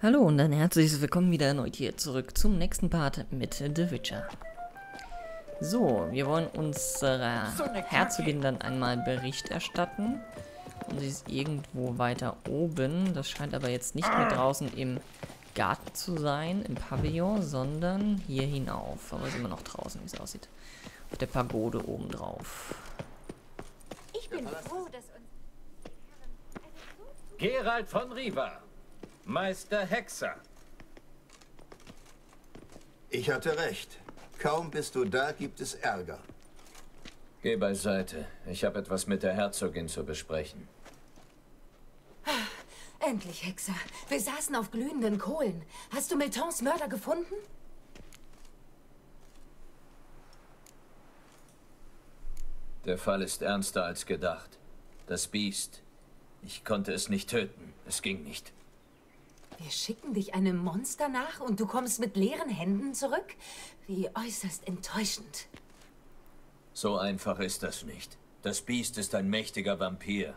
Hallo und ein herzliches Willkommen wieder erneut hier zurück zum nächsten Part mit The Witcher. So, wir wollen unserer Herzogin dann einmal Bericht erstatten. Und sie ist irgendwo weiter oben. Das scheint aber jetzt nicht mehr draußen im Garten zu sein, im Pavillon, sondern hier hinauf. Aber ist immer noch draußen, wie es aussieht. Auf der Pagode oben drauf. Ich bin froh, dass uns... Geralt von Riva, Meister Hexer. Ich hatte recht. Kaum bist du da, gibt es Ärger. Geh beiseite. Ich habe etwas mit der Herzogin zu besprechen. Endlich, Hexer. Wir saßen auf glühenden Kohlen. Hast du Miltons Mörder gefunden? Der Fall ist ernster als gedacht. Das Biest. Ich konnte es nicht töten. Es ging nicht. Wir schicken dich einem Monster nach und du kommst mit leeren Händen zurück? Wie äußerst enttäuschend. So einfach ist das nicht. Das Biest ist ein mächtiger Vampir.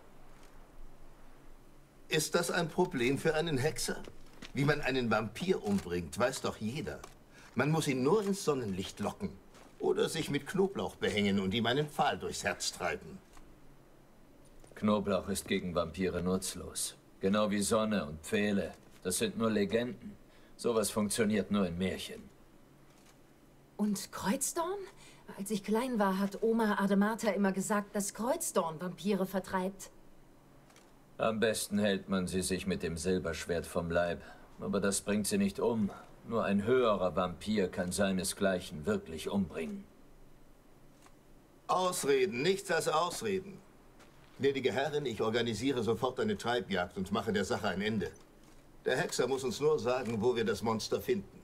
Ist das ein Problem für einen Hexer? Wie man einen Vampir umbringt, weiß doch jeder. Man muss ihn nur ins Sonnenlicht locken. Oder sich mit Knoblauch behängen und ihm einen Pfahl durchs Herz treiben. Knoblauch ist gegen Vampire nutzlos. Genau wie Sonne und Pfähle. Das sind nur Legenden. Sowas funktioniert nur in Märchen. Und Kreuzdorn? Als ich klein war, hat Oma Ademata immer gesagt, dass Kreuzdorn Vampire vertreibt. Am besten hält man sie sich mit dem Silberschwert vom Leib. Aber das bringt sie nicht um. Nur ein höherer Vampir kann seinesgleichen wirklich umbringen. Ausreden, nichts als Ausreden. Gnädige Herrin, ich organisiere sofort eine Treibjagd und mache der Sache ein Ende. Der Hexer muss uns nur sagen, wo wir das Monster finden.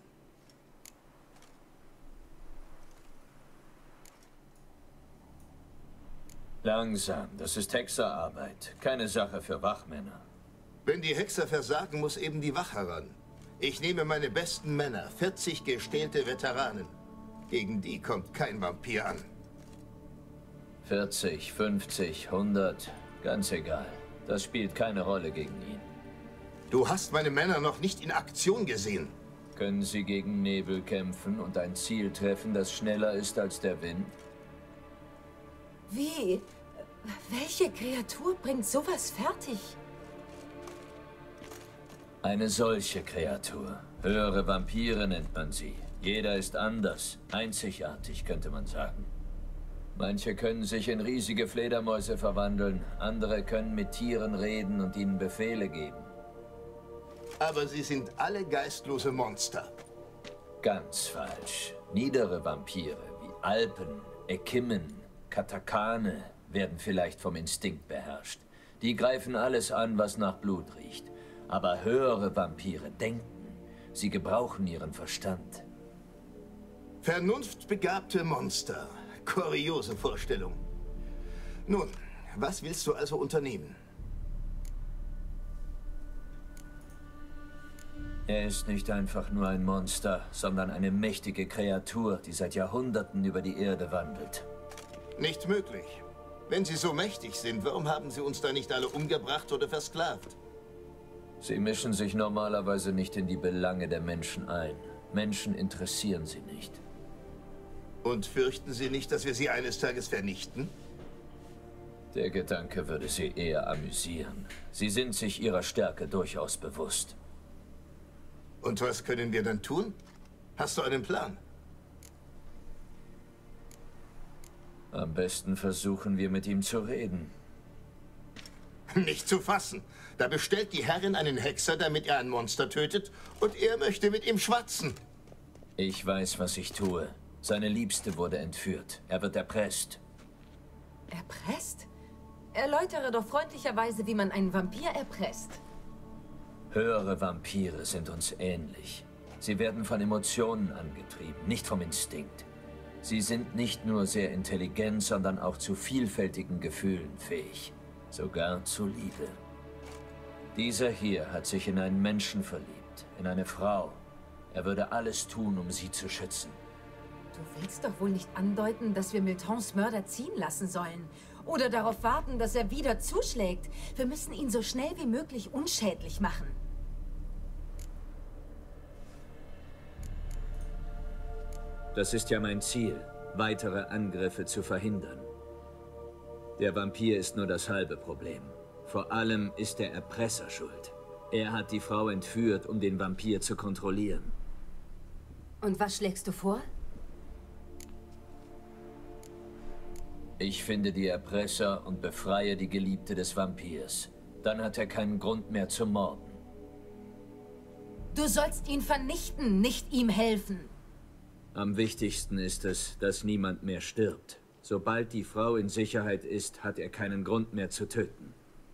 Langsam, das ist Hexerarbeit. Keine Sache für Wachmänner. Wenn die Hexer versagen, muss eben die Wache ran. Ich nehme meine besten Männer, 40 gestählte Veteranen. Gegen die kommt kein Vampir an. 40, 50, 100, ganz egal. Das spielt keine Rolle gegen ihn. Du hast meine Männer noch nicht in Aktion gesehen. Können sie gegen Nebel kämpfen und ein Ziel treffen, das schneller ist als der Wind? Wie? Welche Kreatur bringt sowas fertig? Eine solche Kreatur. Höhere Vampire nennt man sie. Jeder ist anders, einzigartig, könnte man sagen. Manche können sich in riesige Fledermäuse verwandeln, andere können mit Tieren reden und ihnen Befehle geben. Aber sie sind alle geistlose Monster. Ganz falsch. Niedere Vampire wie Alpen, Ekimmen, Katakane werden vielleicht vom Instinkt beherrscht. Die greifen alles an, was nach Blut riecht. Aber höhere Vampire denken. Sie gebrauchen ihren Verstand. Vernunftbegabte Monster. Kuriose Vorstellung. Nun, was willst du also unternehmen? Er ist nicht einfach nur ein Monster, sondern eine mächtige Kreatur, die seit Jahrhunderten über die Erde wandelt. Nicht möglich. Wenn sie so mächtig sind, warum haben sie uns da nicht alle umgebracht oder versklavt? Sie mischen sich normalerweise nicht in die Belange der Menschen ein. Menschen interessieren sie nicht. Und fürchten Sie nicht, dass wir sie eines Tages vernichten? Der Gedanke würde sie eher amüsieren. Sie sind sich ihrer Stärke durchaus bewusst. Und was können wir dann tun? Hast du einen Plan? Am besten versuchen wir mit ihm zu reden. Nicht zu fassen. Da bestellt die Herrin einen Hexer, damit er ein Monster tötet, und er möchte mit ihm schwatzen. Ich weiß, was ich tue. Seine Liebste wurde entführt. Er wird erpresst. Erpresst? Erläutere doch freundlicherweise, wie man einen Vampir erpresst. Höhere Vampire sind uns ähnlich. Sie werden von Emotionen angetrieben, nicht vom Instinkt. Sie sind nicht nur sehr intelligent, sondern auch zu vielfältigen Gefühlen fähig. Sogar zu Liebe. Dieser hier hat sich in einen Menschen verliebt, in eine Frau. Er würde alles tun, um sie zu schützen. Du willst doch wohl nicht andeuten, dass wir Miltons Mörder ziehen lassen sollen. Oder darauf warten, dass er wieder zuschlägt. Wir müssen ihn so schnell wie möglich unschädlich machen. Das ist ja mein Ziel, weitere Angriffe zu verhindern. Der Vampir ist nur das halbe Problem. Vor allem ist der Erpresser schuld. Er hat die Frau entführt, um den Vampir zu kontrollieren. Und was schlägst du vor? Ich finde die Erpresser und befreie die Geliebte des Vampirs. Dann hat er keinen Grund mehr zu morden. Du sollst ihn vernichten, nicht ihm helfen. Am wichtigsten ist es, dass niemand mehr stirbt. Sobald die Frau in Sicherheit ist, hat er keinen Grund mehr zu töten.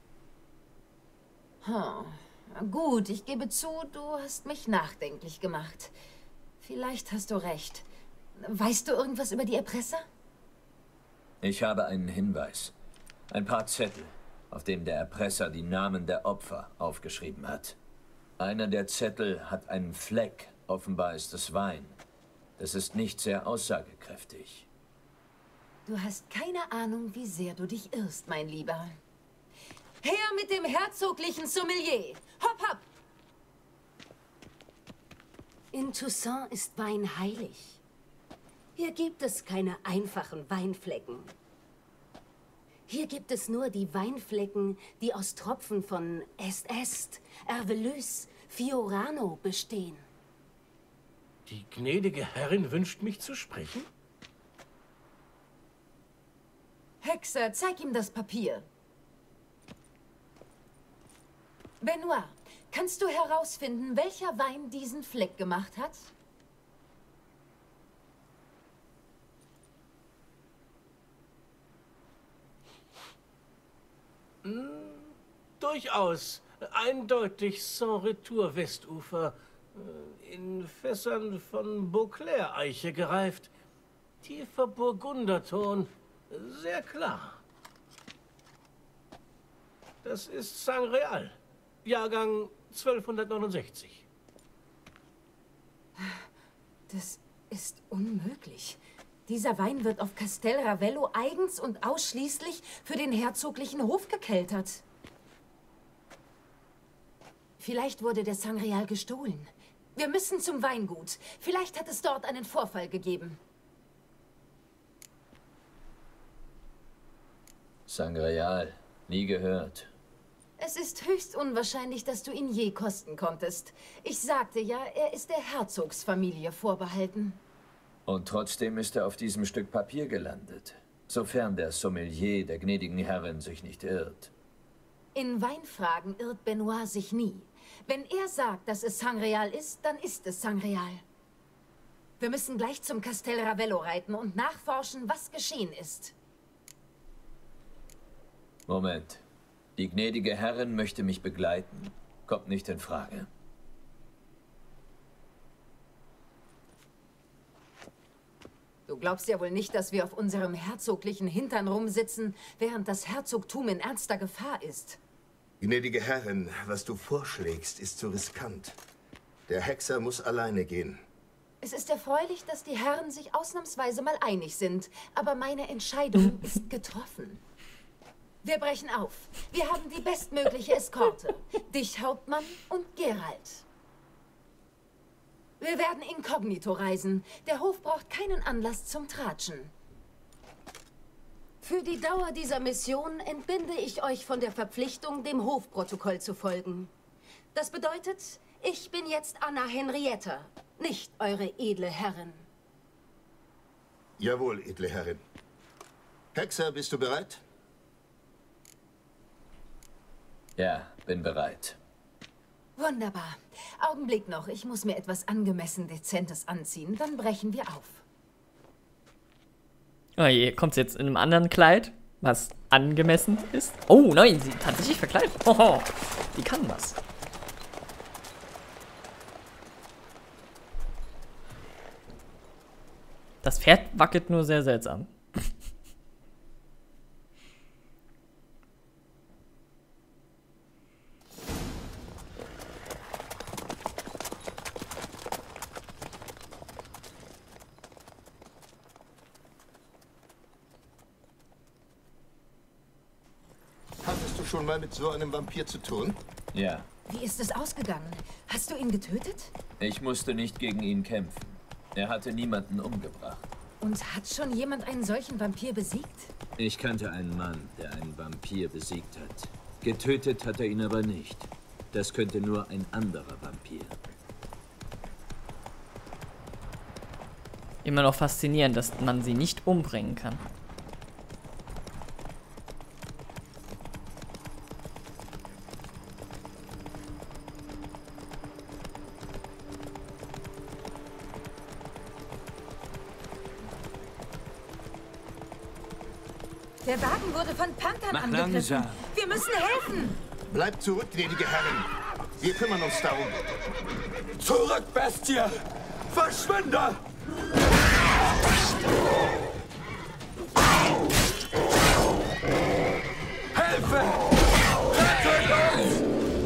Gut, ich gebe zu, du hast mich nachdenklich gemacht. Vielleicht hast du recht. Weißt du irgendwas über die Erpresser? Ich habe einen Hinweis. Ein paar Zettel, auf dem der Erpresser die Namen der Opfer aufgeschrieben hat. Einer der Zettel hat einen Fleck, offenbar ist es Wein. Das ist nicht sehr aussagekräftig. Du hast keine Ahnung, wie sehr du dich irrst, mein Lieber. Her mit dem herzoglichen Sommelier! Hopp, hopp! In Toussaint ist Wein heilig. Hier gibt es keine einfachen Weinflecken. Hier gibt es nur die Weinflecken, die aus Tropfen von Est, Hervelus, Fiorano bestehen. Die gnädige Herrin wünscht mich zu sprechen? Hexer, zeig ihm das Papier. Benoit, kannst du herausfinden, welcher Wein diesen Fleck gemacht hat? Durchaus. Eindeutig Sans-Retour Westufer. In Fässern von Beauclair-Eiche gereift. Tiefer Burgunderton. Sehr klar. Das ist Sangreal. Jahrgang 1269. Das ist unmöglich. Dieser Wein wird auf Castel Ravello eigens und ausschließlich für den herzoglichen Hof gekeltert. Vielleicht wurde der Sangreal gestohlen. Wir müssen zum Weingut. Vielleicht hat es dort einen Vorfall gegeben. Sangreal, nie gehört. Es ist höchst unwahrscheinlich, dass du ihn je kosten konntest. Ich sagte ja, er ist der Herzogsfamilie vorbehalten. Und trotzdem ist er auf diesem Stück Papier gelandet. Sofern der Sommelier der gnädigen Herrin sich nicht irrt. In Weinfragen irrt Benoit sich nie. Wenn er sagt, dass es Sangreal ist, dann ist es Sangreal. Wir müssen gleich zum Castel Ravello reiten und nachforschen, was geschehen ist. Moment. Die gnädige Herrin möchte mich begleiten. Kommt nicht in Frage. Du glaubst ja wohl nicht, dass wir auf unserem herzoglichen Hintern rumsitzen, während das Herzogtum in ernster Gefahr ist. Gnädige Herrin, was du vorschlägst, ist zu riskant. Der Hexer muss alleine gehen. Es ist erfreulich, dass die Herren sich ausnahmsweise mal einig sind, aber meine Entscheidung ist getroffen. Wir brechen auf. Wir haben die bestmögliche Eskorte. Dich, Hauptmann, und Geralt. Wir werden inkognito reisen. Der Hof braucht keinen Anlass zum Tratschen. Für die Dauer dieser Mission entbinde ich euch von der Verpflichtung, dem Hofprotokoll zu folgen. Das bedeutet, ich bin jetzt Anna Henrietta, nicht eure edle Herrin. Jawohl, edle Herrin. Hexer, bist du bereit? Ja, bin bereit. Wunderbar. Augenblick noch, ich muss mir etwas angemessen Dezentes anziehen, dann brechen wir auf. Oh je, kommt sie jetzt in einem anderen Kleid, was angemessen ist? Oh nein, sie hat sich verkleidet. Hoho, die kann was. Das Pferd wackelt nur sehr seltsam. Hattest du schon mal mit so einem Vampir zu tun? Ja. Wie ist es ausgegangen? Hast du ihn getötet? Ich musste nicht gegen ihn kämpfen. Er hatte niemanden umgebracht. Und hat schon jemand einen solchen Vampir besiegt? Ich kannte einen Mann, der einen Vampir besiegt hat. Getötet hat er ihn aber nicht. Das könnte nur ein anderer Vampir. Immer noch faszinierend, dass man sie nicht umbringen kann. Der Wagen wurde von Panthern Mach angegriffen. langsam. Wir müssen helfen. Bleibt zurück, gnädige Herren. Wir kümmern uns darum. Zurück, Bestie! Verschwinde! Hilfe! Rettet uns!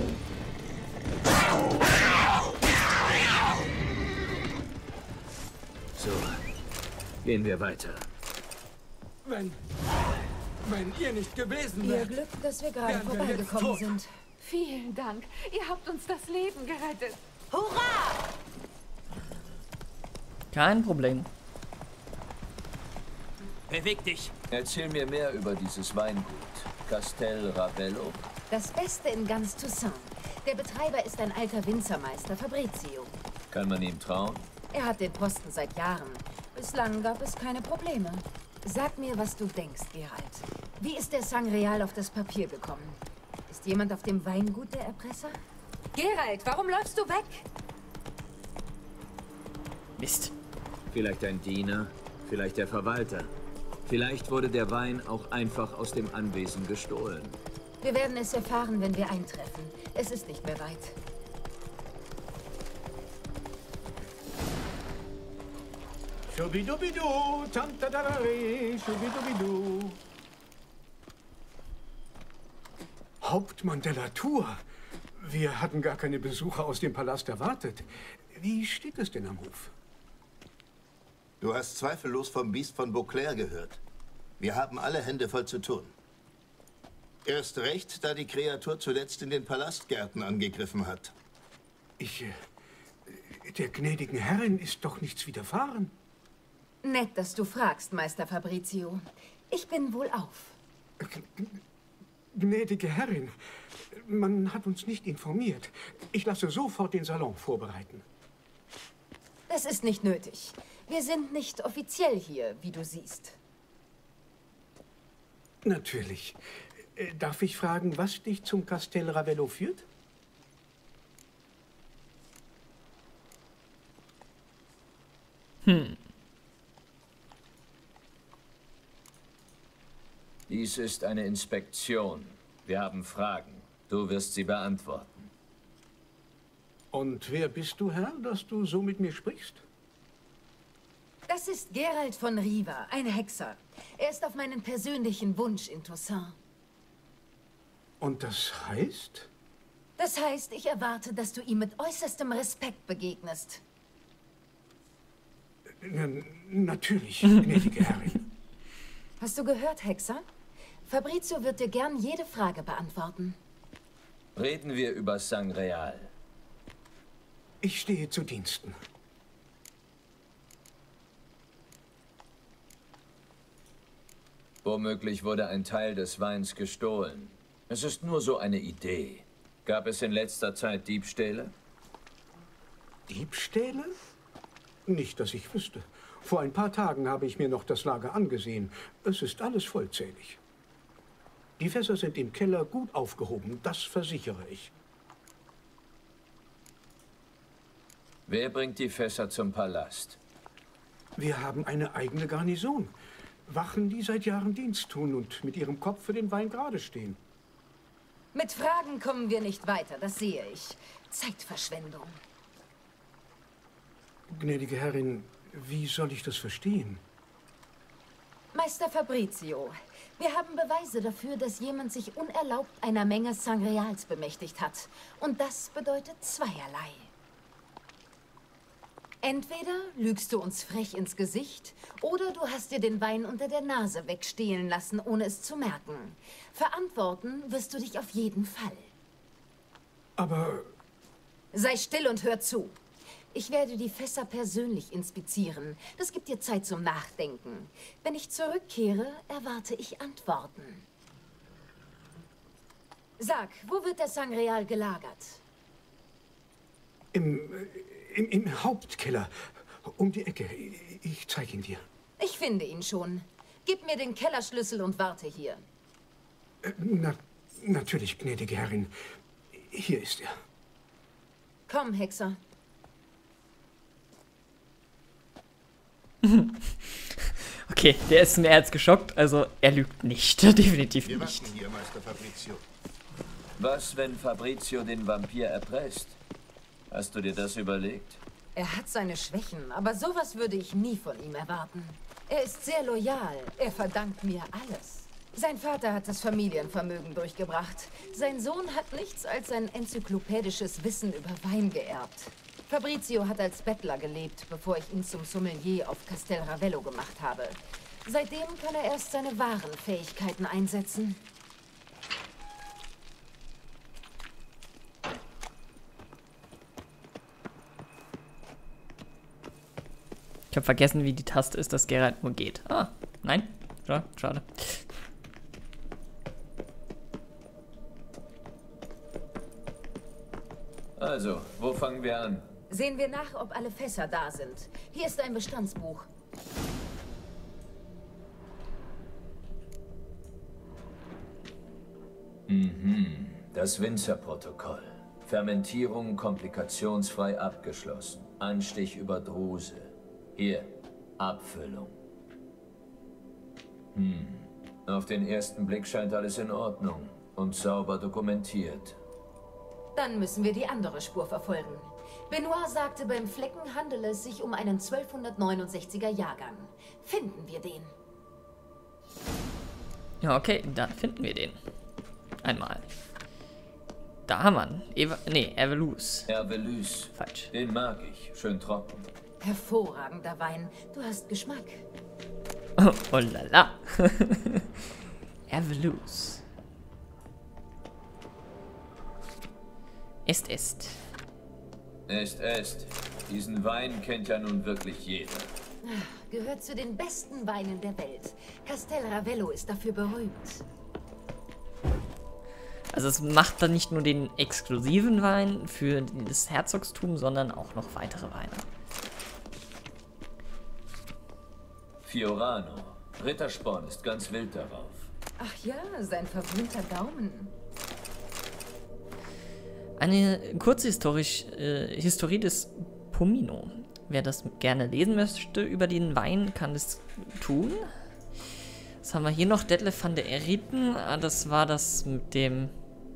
So, gehen wir weiter. Wenn ihr nicht gewesen Ihr wärt, Glück, dass wir gerade Wären wir vorbeigekommen jetzt tot. sind. Vielen Dank. Ihr habt uns das Leben gerettet. Hurra! Kein Problem. Beweg dich. Erzähl mir mehr über dieses Weingut. Castel Ravello. Das Beste in ganz Toussaint. Der Betreiber ist ein alter Winzermeister, Fabrizio. Kann man ihm trauen? Er hat den Posten seit Jahren. Bislang gab es keine Probleme. Sag mir, was du denkst, Geralt. Wie ist der Sangreal auf das Papier gekommen? Ist jemand auf dem Weingut der Erpresser? Geralt, warum läufst du weg? Mist. Vielleicht ein Diener, vielleicht der Verwalter. Vielleicht wurde der Wein auch einfach aus dem Anwesen gestohlen. Wir werden es erfahren, wenn wir eintreffen. Es ist nicht mehr weit. Schubidubidu, tantadadari, schubidubidu. Hauptmann de la Tour. Wir hatten gar keine Besucher aus dem Palast erwartet. Wie steht es denn am Hof? Du hast zweifellos vom Biest von Beauclair gehört. Wir haben alle Hände voll zu tun. Erst recht, da die Kreatur zuletzt in den Palastgärten angegriffen hat. Der gnädigen Herrin ist doch nichts widerfahren. Nett, dass du fragst, Meister Fabrizio. Ich bin wohlauf. Gnädige Herrin, man hat uns nicht informiert. Ich lasse sofort den Salon vorbereiten. Das ist nicht nötig. Wir sind nicht offiziell hier, wie du siehst. Natürlich. Darf ich fragen, was dich zum Castel Ravello führt? Dies ist eine Inspektion. Wir haben Fragen. Du wirst sie beantworten. Und wer bist du, Herr, dass du so mit mir sprichst? Das ist Geralt von Riva, ein Hexer. Er ist auf meinen persönlichen Wunsch in Toussaint. Und das heißt? Das heißt, ich erwarte, dass du ihm mit äußerstem Respekt begegnest. Natürlich, gnädige Herrin. Hast du gehört, Hexer? Fabrizio wird dir gern jede Frage beantworten. Reden wir über Sangreal. Ich stehe zu Diensten. Womöglich wurde ein Teil des Weins gestohlen. Es ist nur so eine Idee. Gab es in letzter Zeit Diebstähle? Diebstähle? Nicht, dass ich wüsste. Vor ein paar Tagen habe ich mir noch das Lager angesehen. Es ist alles vollzählig. Die Fässer sind im Keller gut aufgehoben, das versichere ich. Wer bringt die Fässer zum Palast? Wir haben eine eigene Garnison. Wachen, die seit Jahren Dienst tun und mit ihrem Kopf für den Wein gerade stehen. Mit Fragen kommen wir nicht weiter, das sehe ich. Zeitverschwendung. Gnädige Herrin, wie soll ich das verstehen? Meister Fabrizio, wir haben Beweise dafür, dass jemand sich unerlaubt einer Menge Sangreals bemächtigt hat. Und das bedeutet zweierlei. Entweder lügst du uns frech ins Gesicht, oder du hast dir den Wein unter der Nase wegstehlen lassen, ohne es zu merken. Verantworten wirst du dich auf jeden Fall. Aber Sei still und hör zu. Ich werde die Fässer persönlich inspizieren. Das gibt dir Zeit zum Nachdenken. Wenn ich zurückkehre, erwarte ich Antworten. Sag, wo wird der Sangreal gelagert? Im Hauptkeller. Um die Ecke. Ich zeige ihn dir. Ich finde ihn schon. Gib mir den Kellerschlüssel und warte hier. Natürlich, gnädige Herrin. Hier ist er. Komm, Hexer. Okay, der ist mehr als geschockt, also er lügt nicht. Definitiv Wir nicht. warten hier, Meister Fabrizio. Was, wenn Fabrizio den Vampir erpresst? Hast du dir das überlegt? Er hat seine Schwächen, aber sowas würde ich nie von ihm erwarten. Er ist sehr loyal. Er verdankt mir alles. Sein Vater hat das Familienvermögen durchgebracht. Sein Sohn hat nichts als sein enzyklopädisches Wissen über Wein geerbt. Fabrizio hat als Bettler gelebt, bevor ich ihn zum Sommelier auf Castel Ravello gemacht habe. Seitdem kann er erst seine wahren Fähigkeiten einsetzen. Ich habe vergessen, wie die Taste ist, dass Geralt nur geht. Ah, nein. Ja, schade. Also, wo fangen wir an? Sehen wir nach, ob alle Fässer da sind. Hier ist ein Bestandsbuch. Das Winzerprotokoll. Fermentierung komplikationsfrei abgeschlossen. Anstich über Druse. Hier, Abfüllung. Auf den ersten Blick scheint alles in Ordnung und sauber dokumentiert. Dann müssen wir die andere Spur verfolgen. Benoit sagte, beim Flecken handele es sich um einen 1269er Jahrgang. Finden wir den. Ja, okay, dann finden wir den. Einmal. Da haben wir ihn. Evelus. Evelus. Falsch. Den mag ich. Schön trocken. Hervorragender Wein. Du hast Geschmack. Oh lala. Evelus. Ist. Diesen Wein kennt ja nun wirklich jeder. Gehört zu den besten Weinen der Welt. Castel Ravello ist dafür berühmt. Also es macht dann nicht nur den exklusiven Wein für das Herzogstum, sondern auch noch weitere Weine. Fiorano. Rittersporn ist ganz wild darauf. Ach ja, sein verwöhnter Gaumen. Eine kurze Historie des Pomino. Wer das gerne lesen möchte über den Wein, kann das tun. Was haben wir hier noch? Detlef van der Eriten. Ah, das war das mit dem...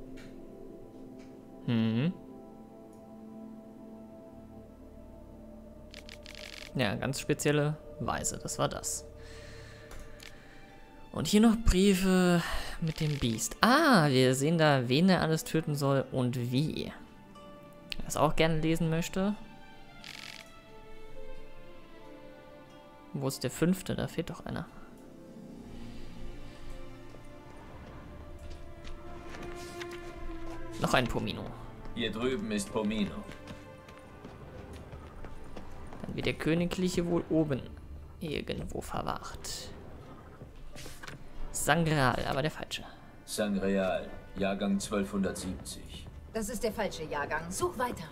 Ja, ganz spezielle Weise. Das war das. Und hier noch Briefe mit dem Biest. Ah, wir sehen da, wen er alles töten soll und wie. Wer das auch gerne lesen möchte. Wo ist der 5.? Da fehlt doch einer. Noch ein Pomino. Hier drüben ist Pomino. Dann wird der Königliche wohl oben irgendwo verwahrt. Sangreal, aber der falsche. Sangreal, Jahrgang 1270. Das ist der falsche Jahrgang. Such weiter.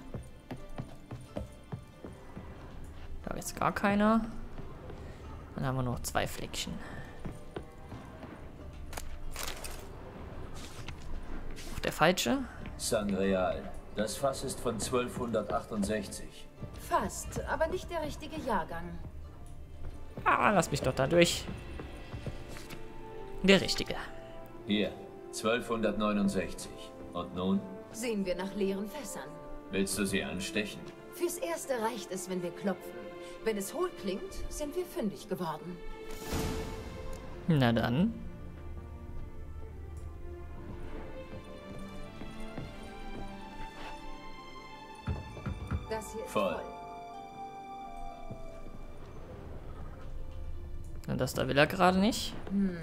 Da ist gar keiner. Dann haben wir noch 2 Fleckchen. Auch der falsche. Sangreal. Das Fass ist von 1268. Fast, aber nicht der richtige Jahrgang. Ah, lass mich doch da durch. Der richtige. Hier, 1269. Und nun? Sehen wir nach leeren Fässern. Willst du sie anstechen? Fürs Erste reicht es, wenn wir klopfen. Wenn es hohl klingt, sind wir fündig geworden. Na dann. Das hier ist Voll. voll. Und das da will er gerade nicht.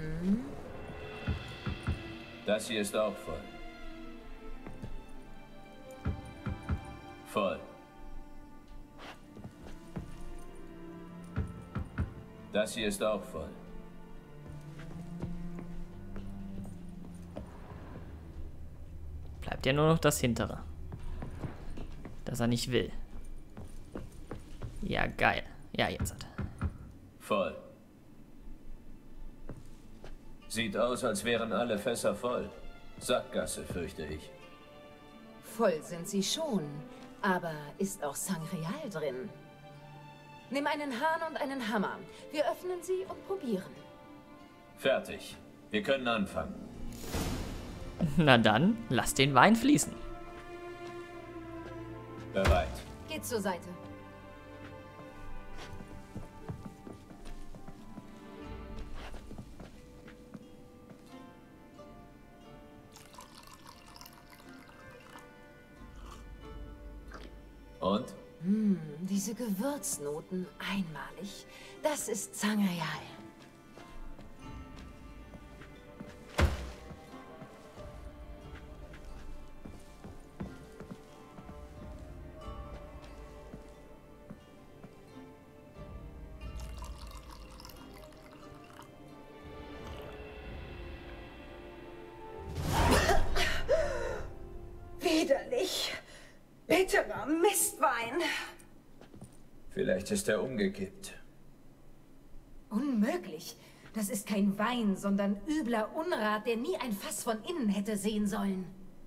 Das hier ist auch voll. Voll. Das hier ist auch voll. Bleibt ja nur noch das hintere. Das er nicht will. Ja, geil. Ja, jetzt hat er. Voll. Sieht aus, als wären alle Fässer voll. Sackgasse, fürchte ich. Voll sind sie schon, aber ist auch Sangreal drin. Nimm einen Hahn und einen Hammer. Wir öffnen sie und probieren. Fertig. Wir können anfangen. Na dann, lass den Wein fließen. Bereit. Geht zur Seite. Und? Diese Gewürznoten einmalig. Das ist Sangreal. Widerlich. Bitterer Mistwein. Vielleicht ist er umgekippt. Unmöglich. Das ist kein Wein, sondern übler Unrat, der nie ein Fass von innen hätte sehen sollen.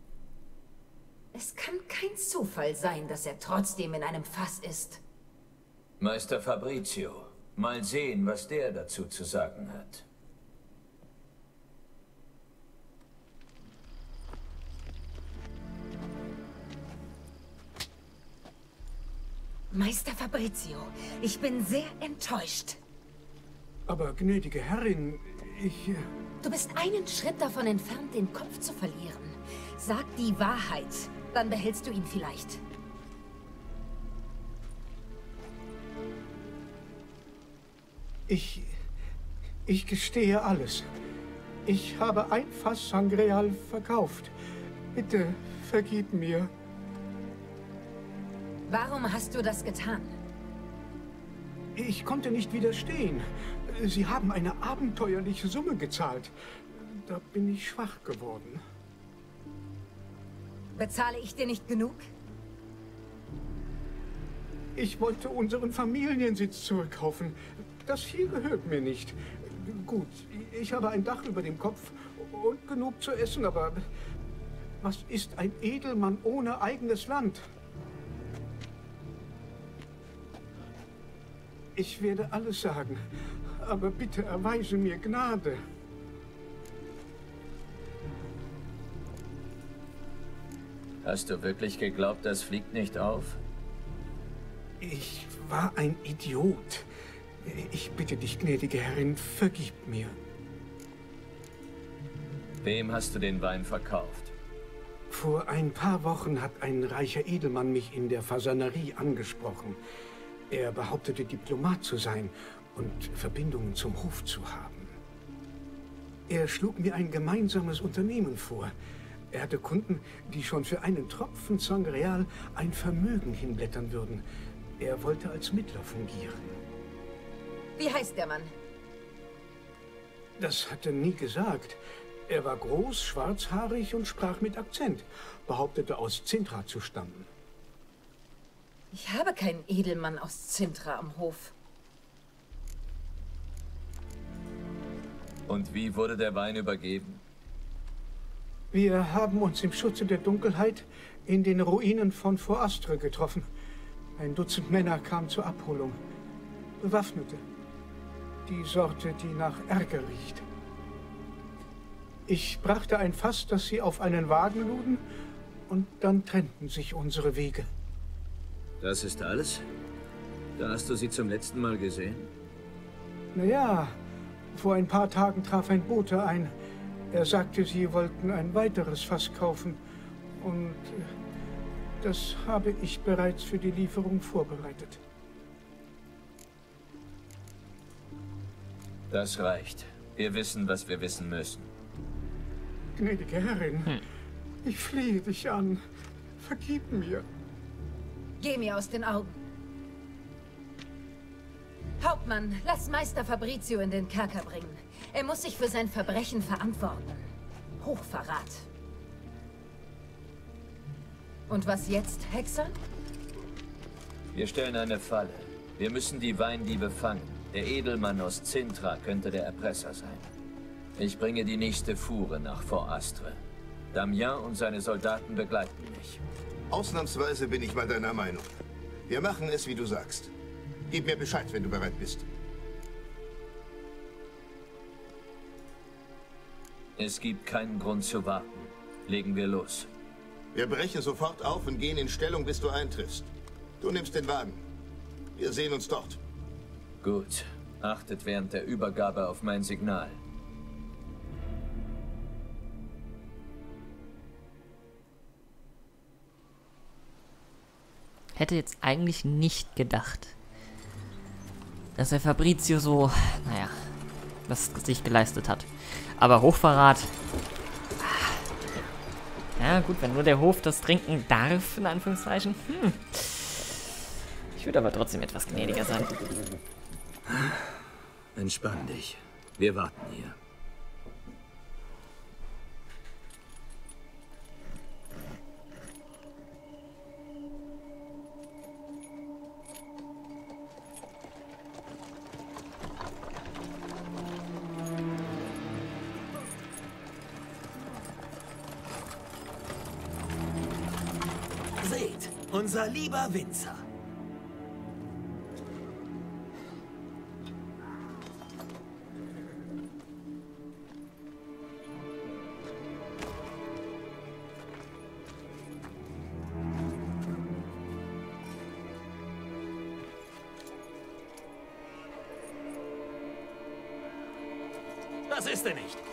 Es kann kein Zufall sein, dass er trotzdem in einem Fass ist. Meister Fabrizio. Mal sehen, was der dazu zu sagen hat. Meister Fabrizio, ich bin sehr enttäuscht. Aber, gnädige Herrin, ich... Du bist einen Schritt davon entfernt, den Kopf zu verlieren. Sag die Wahrheit, dann behältst du ihn vielleicht. Ich gestehe alles. Ich habe ein Fass Sangreal verkauft. Bitte, vergib mir. Warum hast du das getan? Ich konnte nicht widerstehen. Sie haben eine abenteuerliche Summe gezahlt. Da bin ich schwach geworden. Bezahle ich dir nicht genug? Ich wollte unseren Familiensitz zurückkaufen. Das hier gehört mir nicht. Gut, ich habe ein Dach über dem Kopf und genug zu essen, aber was ist ein Edelmann ohne eigenes Land? Ich werde alles sagen, aber bitte erweise mir Gnade. Hast du wirklich geglaubt, das fliegt nicht auf? Ich war ein Idiot. Ich bitte dich, gnädige Herrin, vergib mir. Wem hast du den Wein verkauft? Vor ein paar Wochen hat ein reicher Edelmann mich in der Fasanerie angesprochen. Er behauptete, Diplomat zu sein und Verbindungen zum Hof zu haben. Er schlug mir ein gemeinsames Unternehmen vor. Er hatte Kunden, die schon für einen Tropfen Sangreal ein Vermögen hinblättern würden. Er wollte als Mittler fungieren. Wie heißt der Mann? Das hat er nie gesagt. Er war groß, schwarzhaarig und sprach mit Akzent, behauptete aus Zintra zu stammen. Ich habe keinen Edelmann aus Zintra am Hof. Und wie wurde der Wein übergeben? Wir haben uns im Schutze der Dunkelheit in den Ruinen von Forastre getroffen. Ein Dutzend Männer kamen zur Abholung. Bewaffnete. Die Sorte, die nach Ärger riecht. Ich brachte ein Fass, das sie auf einen Wagen luden, und dann trennten sich unsere Wege. Das ist alles? Da hast du sie zum letzten Mal gesehen? Naja, vor ein paar Tagen traf ein Bote ein. Er sagte, sie wollten ein weiteres Fass kaufen. Und das habe ich bereits für die Lieferung vorbereitet. Das reicht. Wir wissen, was wir wissen müssen. Gnädige Herrin, ich flehe dich an. Vergib mir. Geh mir aus den Augen. Hauptmann, lass Meister Fabrizio in den Kerker bringen. Er muss sich für sein Verbrechen verantworten. Hochverrat. Und was jetzt, Hexer? Wir stellen eine Falle. Wir müssen die Weindiebe fangen. Der Edelmann aus Zintra könnte der Erpresser sein. Ich bringe die nächste Fuhre nach Fort Astre. Damien und seine Soldaten begleiten mich. Ausnahmsweise bin ich mal deiner Meinung. Wir machen es, wie du sagst. Gib mir Bescheid, wenn du bereit bist. Es gibt keinen Grund zu warten. Legen wir los. Wir brechen sofort auf und gehen in Stellung, bis du eintriffst. Du nimmst den Wagen. Wir sehen uns dort. Gut. Achtet während der Übergabe auf mein Signal. Hätte jetzt eigentlich nicht gedacht, dass der Fabrizio so, naja, das sich geleistet hat. Aber Hochverrat. Ja gut, wenn nur der Hof das trinken darf, in Anführungszeichen. Ich würde aber trotzdem etwas gnädiger sein. Entspann dich. Wir warten hier. Seht, unser lieber Winzer. Das ist er nicht.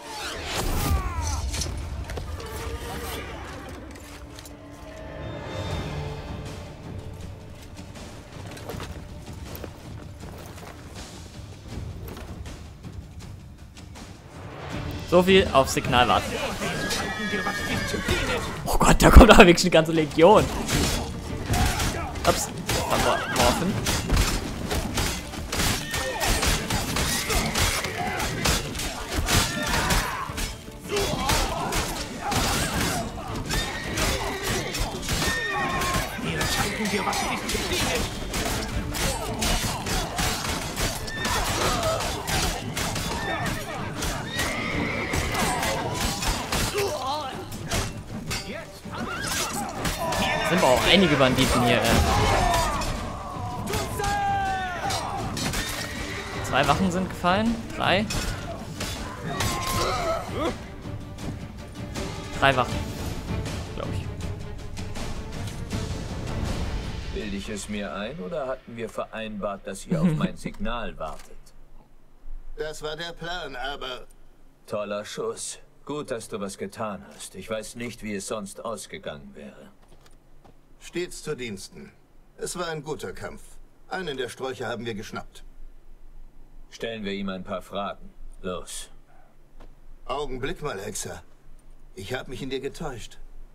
So viel auf Signal warten. Oh Gott, da kommt aber wirklich eine ganze Legion. Ups, verworfen. Sind aber auch einige Banditen hier. 2 Wachen sind gefallen. 3. 3 Wachen. Glaube ich. Bilde ich es mir ein oder hatten wir vereinbart, dass ihr auf mein Signal wartet? Das war der Plan, aber... Toller Schuss. Gut, dass du was getan hast. Ich weiß nicht, wie es sonst ausgegangen wäre. Stets zu Diensten. Es war ein guter Kampf. Einen der Strolche haben wir geschnappt. Stellen wir ihm ein paar Fragen. Los. Augenblick mal, Hexer. Ich habe mich in dir getäuscht.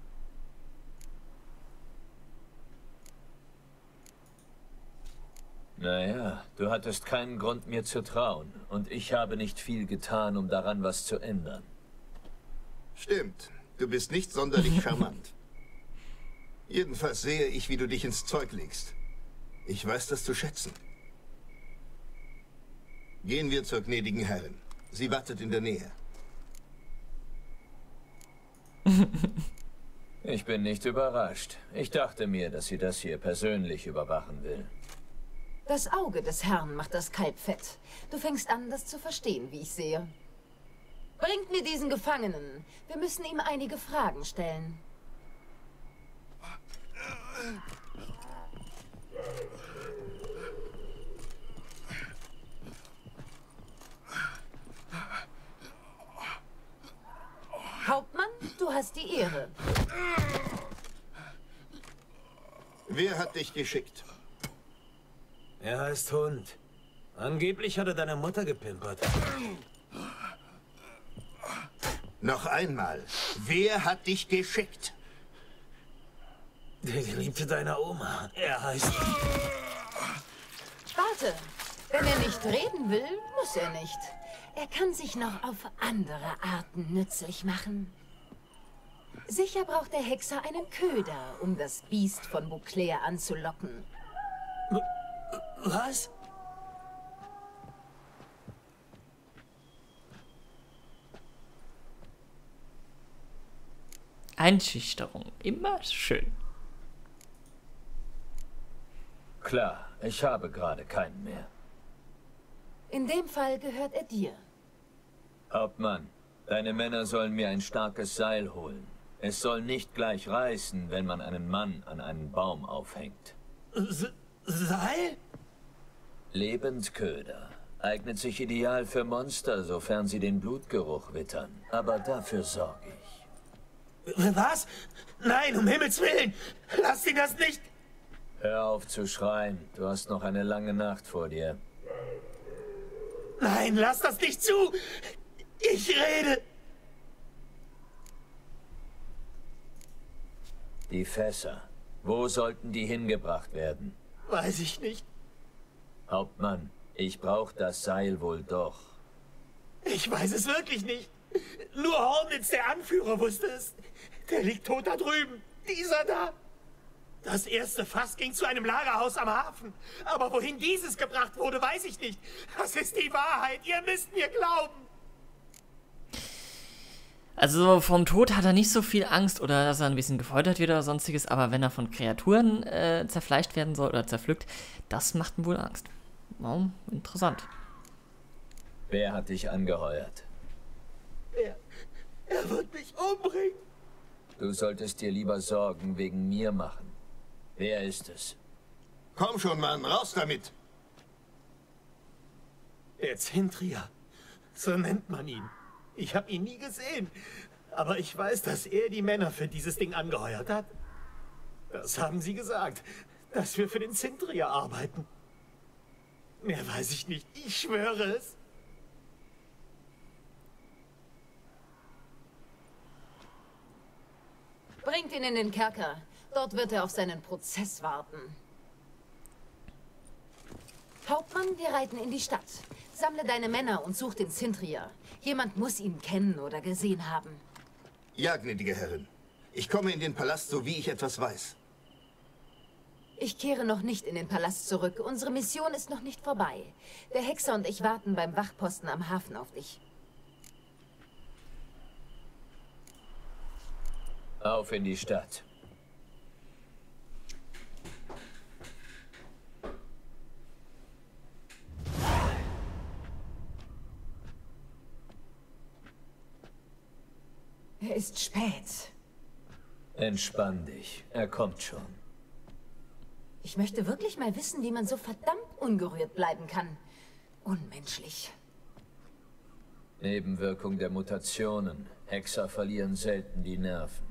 Naja, du hattest keinen Grund, mir zu trauen. Und ich habe nicht viel getan, um daran was zu ändern. Stimmt. Du bist nicht sonderlich charmant. Jedenfalls sehe ich, wie du dich ins Zeug legst. Ich weiß das zu schätzen. Gehen wir zur gnädigen Herrin. Sie wartet in der Nähe. Ich bin nicht überrascht. Ich dachte mir, dass sie das hier persönlich überwachen will. Das Auge des Herrn macht das Kalb fett. Du fängst an, das zu verstehen, wie ich sehe. Bringt mir diesen Gefangenen. Wir müssen ihm einige Fragen stellen. Hauptmann, du hast die Ehre. Wer hat dich geschickt? Er heißt Hund. Angeblich hat er deine Mutter gepimpert. Noch einmal. Wer hat dich geschickt? Der Geliebte deiner Oma. Er heißt... Warte! Wenn er nicht reden will, muss er nicht. Er kann sich noch auf andere Arten nützlich machen. Sicher braucht der Hexer einen Köder, um das Biest von Beauclair anzulocken. Was? Einschüchterung, immer schön. Klar, ich habe gerade keinen mehr. In dem Fall gehört er dir. Hauptmann, deine Männer sollen mir ein starkes Seil holen. Es soll nicht gleich reißen, wenn man einen Mann an einen Baum aufhängt. Seil? Lebendköder. Eignet sich ideal für Monster, sofern sie den Blutgeruch wittern. Aber dafür sorge ich. Was? Nein, um Himmels Willen! Lass sie das nicht! Hör auf zu schreien. Du hast noch eine lange Nacht vor dir. Nein, lass das nicht zu! Ich rede! Die Fässer. Wo sollten die hingebracht werden? Weiß ich nicht. Hauptmann, ich brauche das Seil wohl doch. Ich weiß es wirklich nicht. Nur Hornitz, der Anführer, wusste es. Der liegt tot da drüben. Dieser da. Das erste Fass ging zu einem Lagerhaus am Hafen. Aber wohin dieses gebracht wurde, weiß ich nicht. Das ist die Wahrheit. Ihr müsst mir glauben. Also vom Tod hat er nicht so viel Angst oder dass er ein bisschen gefoltert wird oder sonstiges, aber wenn er von Kreaturen zerfleischt werden soll oder zerpflückt, das macht ihm wohl Angst. Oh, interessant. Wer hat dich angeheuert? Er wird mich umbringen. Du solltest dir lieber Sorgen wegen mir machen. Wer ist es? Komm schon, Mann, raus damit! Der Zentrier. So nennt man ihn. Ich habe ihn nie gesehen. Aber ich weiß, dass er die Männer für dieses Ding angeheuert hat. Das haben sie gesagt. Dass wir für den Zentrier arbeiten. Mehr weiß ich nicht. Ich schwöre es. Bringt ihn in den Kerker. Dort wird er auf seinen Prozess warten. Hauptmann, wir reiten in die Stadt. Sammle deine Männer und such den Zentrier. Jemand muss ihn kennen oder gesehen haben. Ja, gnädige Herrin. Ich komme in den Palast, so wie ich etwas weiß. Ich kehre noch nicht in den Palast zurück. Unsere Mission ist noch nicht vorbei. Der Hexer und ich warten beim Wachposten am Hafen auf dich. Auf in die Stadt. Er ist spät. Entspann dich. Er kommt schon. Ich möchte wirklich mal wissen, wie man so verdammt ungerührt bleiben kann. Unmenschlich. Nebenwirkung der Mutationen. Hexer verlieren selten die Nerven.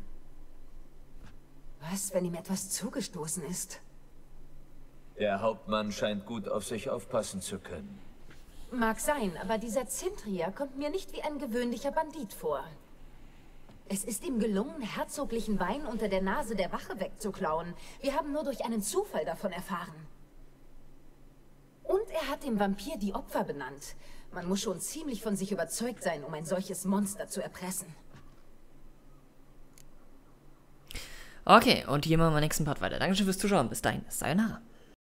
Was, wenn ihm etwas zugestoßen ist? Der Hauptmann scheint gut auf sich aufpassen zu können. Mag sein, aber dieser Zentrier kommt mir nicht wie ein gewöhnlicher Bandit vor. Es ist ihm gelungen, herzoglichen Wein unter der Nase der Wache wegzuklauen. Wir haben nur durch einen Zufall davon erfahren. Und er hat dem Vampir die Opfer benannt. Man muss schon ziemlich von sich überzeugt sein, um ein solches Monster zu erpressen. Okay, und hier machen wir im nächsten Part weiter. Dankeschön fürs Zuschauen. Bis dahin. Sayonara.